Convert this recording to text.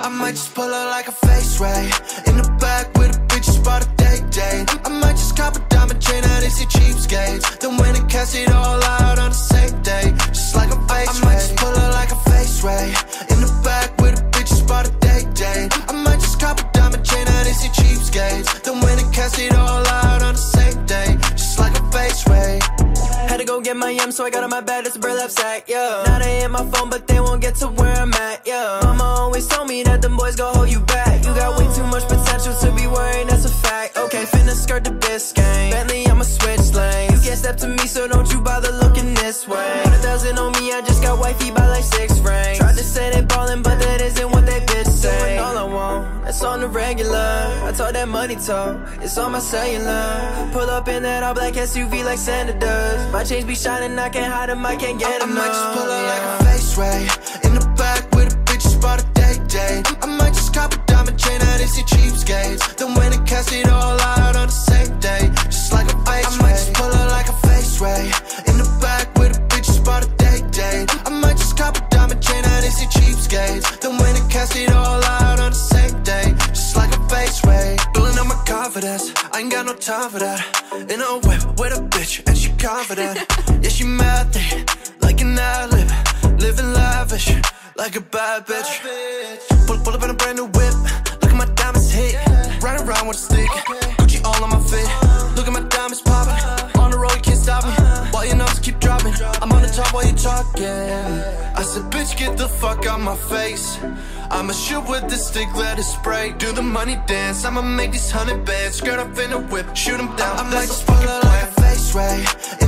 I might just pull her like a face ray. In the back with a bitch, just bought a day. I might just cop a diamond chain out, it's a cheapskates. Then win and cash it all out on the same day, just like a face ray. I might just pull her like a face ray. In the back with a bitch, just bought a day. I might just cop a diamond chain out, it's a cheapskates. Then win and cash it all out on the same day, just like a face ray. Had to go get my M, so I got on my bed, it's a burlap sack, yeah. Now they hit my phone, but they won't get to where I'm at, yeah. Mama always told me that them boys gon' hold you back. You got way too much potential to be worrying, that's a fact. Okay, finna skirt the Biscayne, Bentley, I'ma switch lanes. You can't step to me, so don't you bother looking this way. 100,000 on me, I just got wifey by like 6 rings. Tried to say they ballin', but that isn't what they bitch say. All I want, that's on the regular. I told that money talk, it's on my cellular. Pull up in that all black SUV like Santa does. My chains be shining, I can't hide them, I can't get enough. I might just pull her like a face ray. In the back with a bitch, just bought a day. I might just cop a diamond chain out, it's a cheapskates. Then win and cash it all out on the same day, just like a face ray. I might just pull her like a face ray. In the back with a bitch, just bought a day. I might just cop a diamond chain out, it's a cheapskates. Then win and cash it all out on the same day, just like a face ray. Building up my confidence, I ain't got no time for that. In a whip with a bitch and she confident. Yeah, she mad thing, like an ad-lib. Living lavish, like a bad bitch. Pull up in a brand new whip, look at my diamonds hit. Ride around with a stick, Gucci all on my fit. Look at my diamonds popping, on the road you can't stop me. While your numbers keep dropping, I'm on the top while you talking. I said bitch get the fuck out my face. I'ma shoot with the stick, let it spray. Do the money dance, I'ma make these 100 bands. Skirt up in a whip, shoot 'em down. I might just pull her like a face ray.